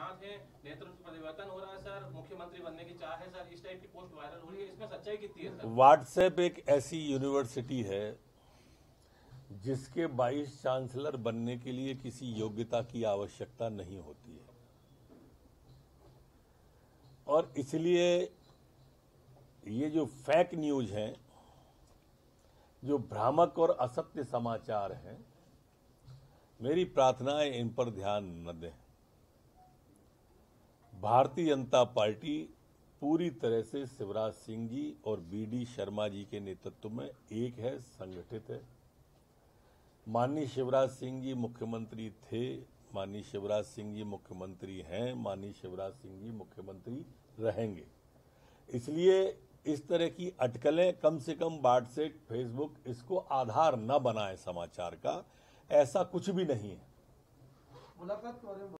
साथ हैं, नेतृत्व परिवर्तन हो रहा है सर, मुख्यमंत्री बनने की चाह है सर, इस टाइप की पोस्ट वायरल हो रही है, इसमें सच्चाई कितनी है सर? व्हाट्सएप एक ऐसी यूनिवर्सिटी है जिसके वाइस चांसलर बनने के लिए किसी योग्यता की आवश्यकता नहीं होती है, और इसलिए ये जो फेक न्यूज हैं, जो भ्रामक और असत्य समाचार हैं, मेरी प्रार्थना है इन पर ध्यान न दें। भारतीय जनता पार्टी पूरी तरह से शिवराज सिंह जी और बीडी शर्मा जी के नेतृत्व में एक है, संगठित है। माननीय शिवराज सिंह जी मुख्यमंत्री थे, माननीय शिवराज सिंह जी मुख्यमंत्री हैं, माननीय शिवराज सिंह जी मुख्यमंत्री रहेंगे। इसलिए इस तरह की अटकलें कम से कम व्हाट्सएप, फेसबुक इसको आधार न बनाए समाचार का, ऐसा कुछ भी नहीं है।